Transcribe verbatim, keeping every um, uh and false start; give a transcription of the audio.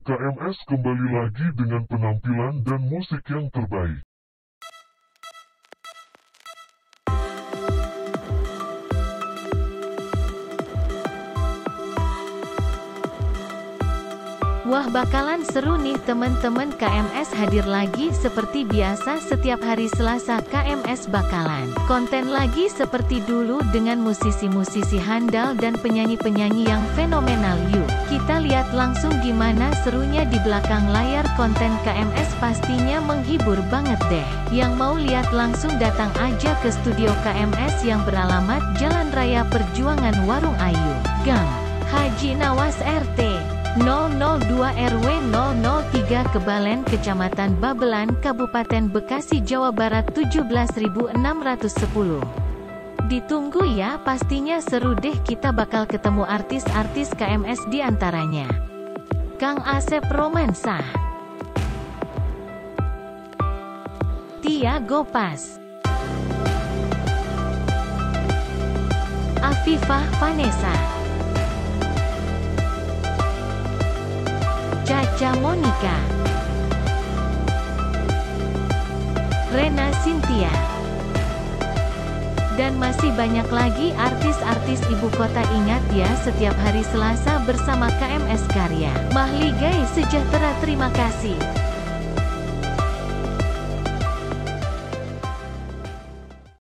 K M S kembali lagi dengan penampilan dan musik yang terbaik. Wah, bakalan seru nih teman-teman. K M S hadir lagi seperti biasa setiap hari Selasa. K M S bakalan konten lagi seperti dulu dengan musisi-musisi handal dan penyanyi-penyanyi yang fenomenal. Yuk kita lihat langsung gimana serunya di belakang layar konten K M S, pastinya menghibur banget deh. Yang mau lihat langsung datang aja ke studio K M S yang beralamat Jalan Raya Perjuangan Warung Ayu, Gang Haji Nawas R T nol nol dua R W nol nol tiga Kebalen, Kecamatan Babelan, Kabupaten Bekasi, Jawa Barat tujuh belas ribu enam ratus sepuluh. Ditunggu ya, pastinya seru deh. Kita bakal ketemu artis-artis K M S di antaranya Kang Asep Romansa, Tia Gopas, Afifah Vanessa, Caca Monica, Rena Cynthia, dan masih banyak lagi artis-artis ibu kota. Ingat ya, setiap hari Selasa bersama K M S Karya Mahligai Sejahtera. Terima kasih.